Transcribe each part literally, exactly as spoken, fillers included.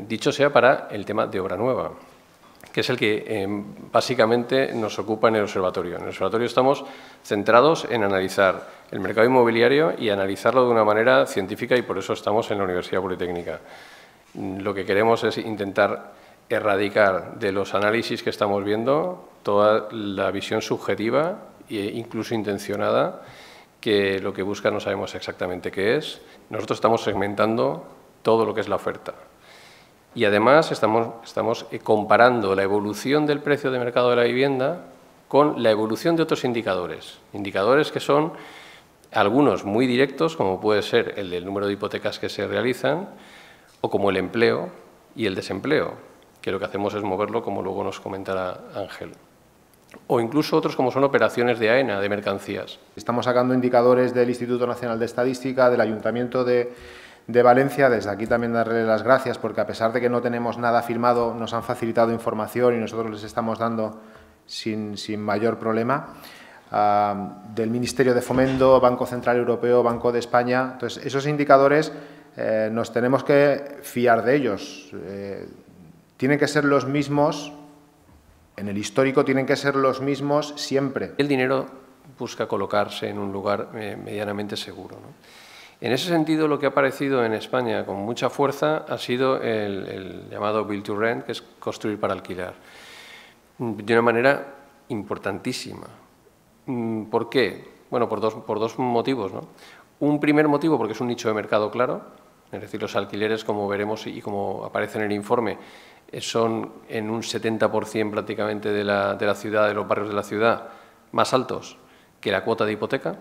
dicho sea para el tema de obra nueva, que es el que eh, básicamente nos ocupa en el observatorio. En el observatorio estamos centrados en analizar el mercado inmobiliario y analizarlo de una manera científica, y por eso estamos en la Universidad Politécnica. Lo que queremos es intentar erradicar de los análisis que estamos viendo toda la visión subjetiva e incluso intencionada, que lo que busca no sabemos exactamente qué es. Nosotros estamos segmentando todo lo que es la oferta. Y además estamos, estamos comparando la evolución del precio de mercado de la vivienda con la evolución de otros indicadores. Indicadores que son algunos muy directos, como puede ser el del número de hipotecas que se realizan, o como el empleo y el desempleo, que lo que hacemos es moverlo, como luego nos comentará Ángel. O incluso otros como son operaciones de AENA, de mercancías. Estamos sacando indicadores del Instituto Nacional de Estadística, del Ayuntamiento de, de Valencia. Desde aquí también darle las gracias, porque a pesar de que no tenemos nada firmado, nos han facilitado información y nosotros les estamos dando sin, sin mayor problema. Uh, del Ministerio de Fomento, Banco Central Europeo, Banco de España. Entonces, esos indicadores eh, nos tenemos que fiar de ellos. Eh, tienen que ser los mismos. En el histórico tienen que ser los mismos siempre. El dinero busca colocarse en un lugar eh, medianamente seguro, ¿no? En ese sentido, lo que ha aparecido en España con mucha fuerza ha sido el, el llamado Build to Rent, que es construir para alquilar, de una manera importantísima. ¿Por qué? Bueno, por dos, por dos motivos, ¿no? Un primer motivo, porque es un nicho de mercado claro, es decir, los alquileres, como veremos y como aparece en el informe, son en un setenta por cien prácticamente de la, de la ciudad, de los barrios de la ciudad, más altos que la cuota de hipoteca,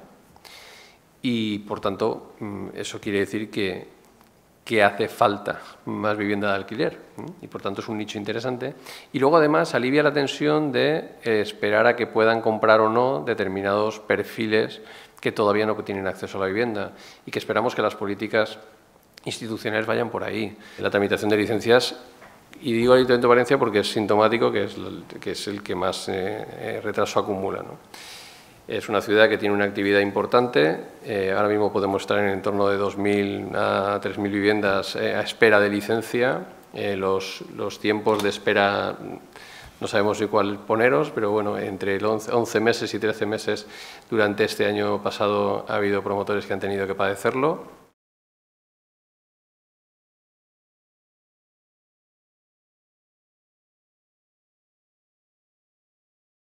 y por tanto eso quiere decir que, que hace falta más vivienda de alquiler, y por tanto es un nicho interesante. Y luego además alivia la tensión de esperar a que puedan comprar o no determinados perfiles que todavía no tienen acceso a la vivienda, y que esperamos que las políticas institucionales vayan por ahí. La tramitación de licencias, y digo Ayuntamiento de Valencia porque es sintomático, que es, que es el que más eh, retraso acumula, ¿no? Es una ciudad que tiene una actividad importante. Eh, ahora mismo podemos estar en torno de dos mil a tres mil viviendas eh, a espera de licencia. Eh, los, los tiempos de espera no sabemos cuál poneros, pero bueno, entre once meses y trece meses durante este año pasado ha habido promotores que han tenido que padecerlo.